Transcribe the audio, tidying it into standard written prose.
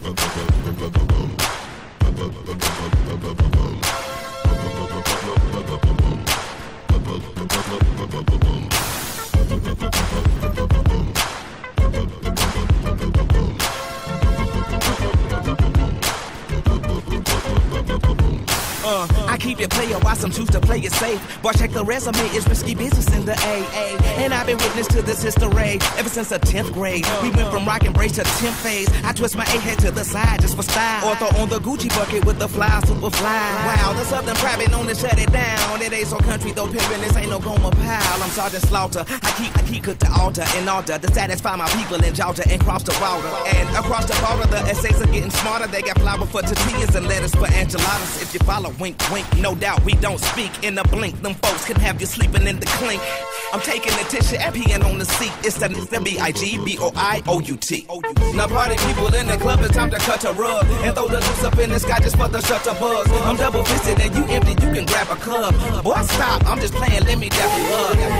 I keep it player while some choose to play it safe. Boy, check the resume, it's risky business in the AA. And I've been witness to this history ever since the 10th grade. We went from rock and brace to 10th phase. I twist my A-head to the side just for style. Or throw on the Gucci bucket with the fly, super fly. Wow, the Southern private known to shut it down. It ain't so country though, pimpin', this ain't no Goma pile. I'm Sergeant Slaughter, I keep cook the altar in order to satisfy my people in Georgia and cross the water. And across the border, the essays are getting smarter. They got flour for tortillas and lettuce for enchiladas. If you follow, wink, wink, no doubt we don't speak in a blink. Them folks can have you sleeping in the clink. I'm taking the tissue and peeing on the seat. It's the B-I-G-B-O-I-O-U-T. Now party people in the club, it's time to cut a rug and throw the juice up in the sky just for the shutter buzz. I'm double fisted and you empty, you can grab a club. Boy, stop, I'm just playing, let me dap you up.